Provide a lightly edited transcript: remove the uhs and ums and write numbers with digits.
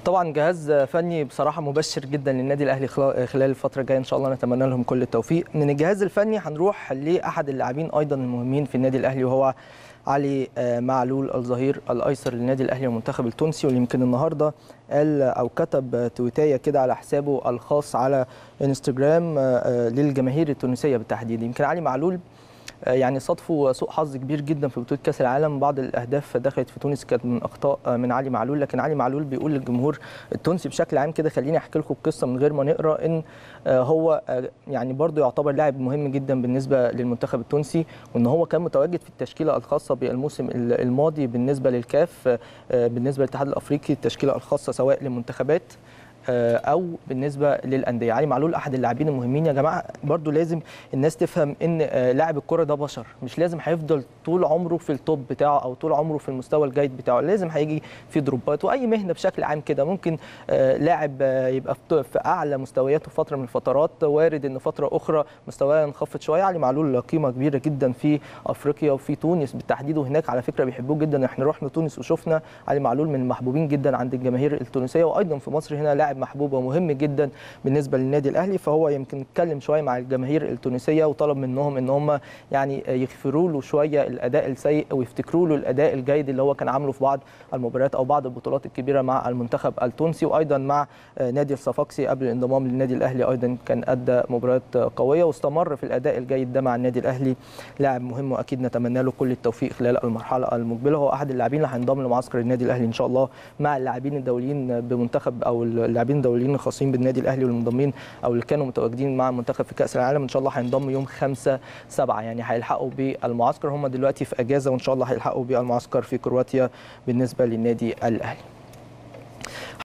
طبعا جهاز فني بصراحه مبشر جدا للنادي الاهلي خلال الفتره الجايه، ان شاء الله نتمنى لهم كل التوفيق. من الجهاز الفني هنروح لاحد اللاعبين ايضا المهمين في النادي الاهلي، وهو علي معلول الظهير الايسر للنادي الاهلي والمنتخب التونسي، واللي يمكن النهارده قال او كتب تويتايه كده على حسابه الخاص على انستجرام للجماهير التونسيه بالتحديد. يمكن علي معلول يعني صادفوا سوء حظ كبير جدا في بطوله كاس العالم، بعض الاهداف دخلت في تونس كانت من اخطاء من علي معلول، لكن علي معلول بيقول للجمهور التونسي بشكل عام كده، خليني احكي لكم القصه من غير ما نقرا، ان هو يعني برضه يعتبر لاعب مهم جدا بالنسبه للمنتخب التونسي، وان هو كان متواجد في التشكيله الخاصه بالموسم الماضي بالنسبه للكاف، بالنسبه للاتحاد الافريقي التشكيله الخاصه سواء للمنتخبات او بالنسبه للانديه. علي معلول احد اللاعبين المهمين يا جماعه، برضو لازم الناس تفهم ان لاعب الكره ده بشر، مش لازم هيفضل طول عمره في التوب بتاعه او طول عمره في المستوى الجيد بتاعه، لازم هيجي في دروبات، واي مهنه بشكل عام كده ممكن لاعب يبقى في اعلى مستوياته فتره من الفترات، وارد ان فتره اخرى مستواه ينخفض شويه. علي معلول قيمه كبيره جدا في افريقيا وفي تونس بالتحديد، وهناك على فكره بيحبوه جدا، احنا رحنا تونس وشفنا علي معلول من المحبوبين جدا عند الجماهير التونسيه، وايضا في مصر هنا لاعب محبوب ومهم جدا بالنسبه للنادي الاهلي. فهو يمكن اتكلم شويه مع الجماهير التونسيه وطلب منهم ان هم يعني يغفروا له شويه الاداء السيء ويفتكروا له الاداء الجيد اللي هو كان عامله في بعض المباريات او بعض البطولات الكبيره مع المنتخب التونسي، وايضا مع نادي الصفاقسي قبل الانضمام للنادي الاهلي ايضا كان ادى مباريات قويه واستمر في الاداء الجيد ده مع النادي الاهلي. لاعب مهم واكيد نتمنى له كل التوفيق خلال المرحله المقبله. هو احد اللاعبين اللي هينضم لمعسكر النادي الاهلي ان شاء الله مع اللاعبين الدوليين بمنتخب او اللاعبين الدوليين الخاصين بالنادي الاهلي والمنضمين او اللي كانوا متواجدين مع المنتخب في كاس العالم، ان شاء الله هينضموا يوم 5/7، يعني هيلحقوا بالمعسكر، هم دلوقتي في اجازه وان شاء الله هيلحقوا بالمعسكر في كرواتيا بالنسبه للنادي الاهلي.